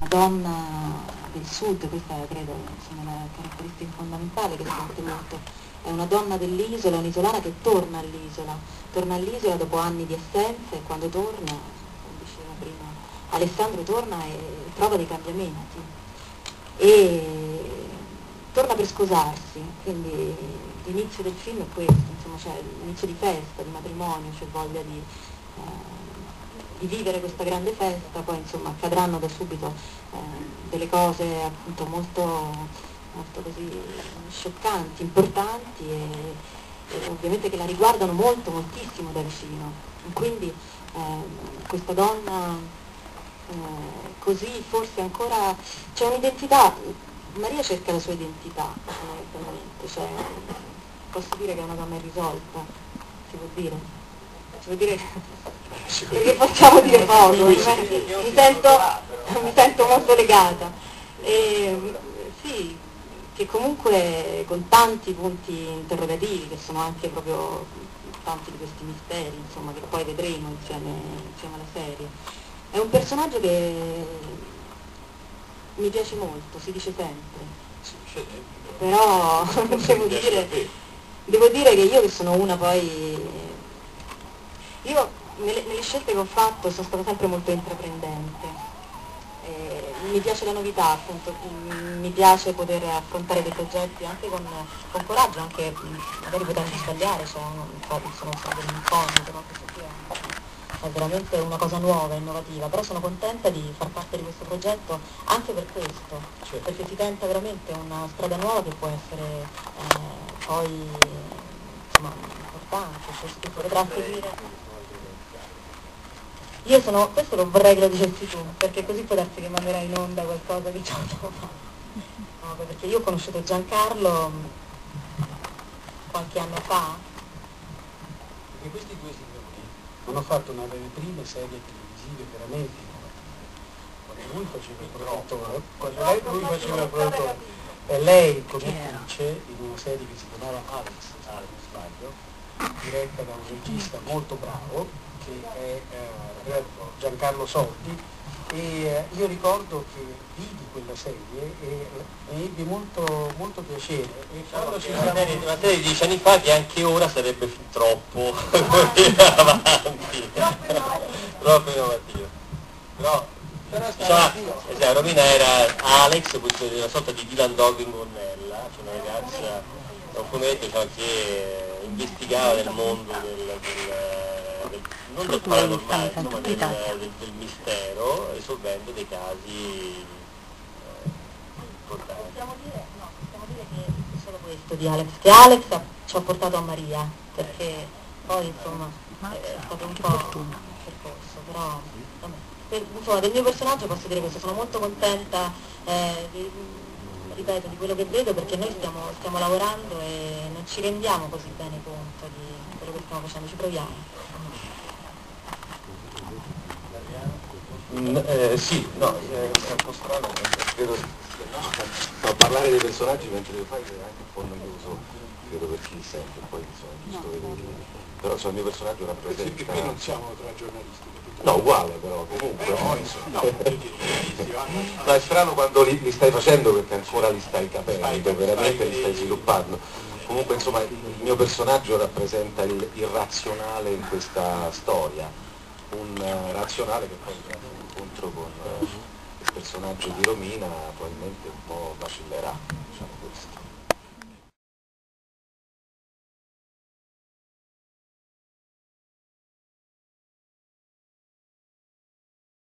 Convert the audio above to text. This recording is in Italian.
donna del sud, questa credo insomma, la caratteristica fondamentale che si è ottenuto, è una donna dell'isola, un'isolana che torna all'isola dopo anni di assenza, e quando torna, come diceva prima Alessandro, torna e trova dei cambiamenti e torna per sposarsi, quindi l'inizio del film è questo, insomma, c'è l'inizio di festa, di matrimonio, c'è voglia di vivere questa grande festa, poi insomma accadranno da subito delle cose appunto molto così scioccanti, importanti e ovviamente che la riguardano moltissimo da vicino. Quindi questa donna così forse ancora c'è un'identità, Maria cerca la sua identità fondamentalmente, cioè, posso dire che è una donna irrisolta, si può dire? Si può dire perché possiamo dire poco, mi sento molto legata. Sì, che comunque con tanti punti interrogativi, che sono anche proprio tanti di questi misteri, insomma, che poi vedremo insieme alla serie. È un personaggio che mi piace molto, si dice sempre, però devo dire che io che sono una poi, io nelle scelte che ho fatto sono stata sempre molto intraprendente, mi piace la novità, appunto, mi piace poter affrontare dei progetti anche con coraggio, anche magari potendo sbagliare, cioè sono delle incognite, no? Questo qui è veramente una cosa nuova, innovativa, però sono contenta di far parte di questo progetto anche per questo, perché si tenta veramente una strada nuova che può essere poi insomma, importante, cioè si potrà seguire. Io sono, questo lo vorrei che lo dicessi tu, perché così può darsi che manderà in onda qualcosa che già ho fatto. No, perché io ho conosciuto Giancarlo qualche anno fa. Perché questi due signori hanno fatto una delle prime serie televisive veramente innovative. Quando lui faceva il produttore, e lei come attrice in una serie che si chiamava Alex, se non sbaglio, diretta da un regista molto bravo, che è Giancarlo Soldi, e io ricordo che vidi quella serie e mi ebbe molto piacere. E quando ci siamo... una serie di 10 anni fa che anche ora sarebbe fin troppo avanti, troppo innovativo. Però Romina era Alex, questo era una sorta di Dylan Dog in gonnella, cioè una ragazza, un fumetto che investigava nel mondo non del paranormale, insomma, del mistero, risolvendo dei casi importanti. Possiamo dire che è solo questo di Alex, che Alex ci ha portato a Maria, perché poi insomma è stato un po' un percorso, però insomma del mio personaggio posso dire questo, sono molto contenta ripeto, di quello che vedo, perché noi stiamo lavorando e non ci rendiamo così bene conto di quello che stiamo facendo, ci proviamo. Sì, no, è un po' strano, credo, parlare dei personaggi mentre lo fai è anche un po' noioso, credo, per chi sente, poi insomma è giusto vedere. Però insomma, il mio personaggio rappresenta... Perché qui non siamo tra giornalisti. No, uguale però, comunque. No, è strano quando li stai facendo, perché ancora li stai capendo, veramente li stai sviluppando. Comunque insomma il mio personaggio rappresenta il razionale in questa storia, un razionale che poi incontro con il personaggio di Romina probabilmente un po' vacillerà.